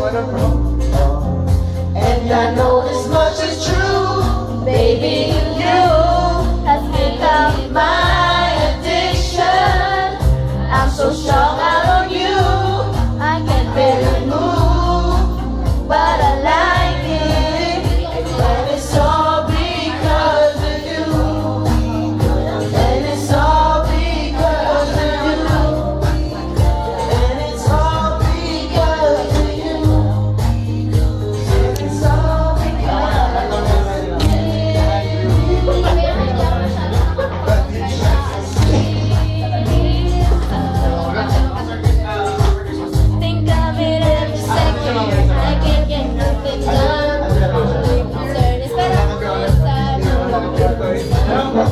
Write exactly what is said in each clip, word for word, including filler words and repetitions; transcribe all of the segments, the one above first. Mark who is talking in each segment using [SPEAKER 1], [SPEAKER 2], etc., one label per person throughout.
[SPEAKER 1] And I know this much is true, baby, you have become my addiction. I'm so strong out on you, I can barely move, but I like it, and it's all because of you, and it's all because of you, and it's all because of you, and it's all because of you. Think of it every second, I can't get nothing done. Concern is better on the side.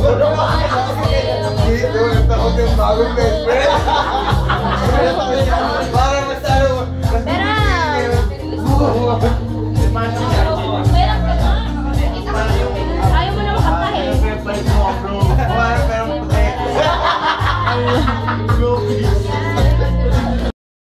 [SPEAKER 2] Dito, nagtakot yung bagong best friend.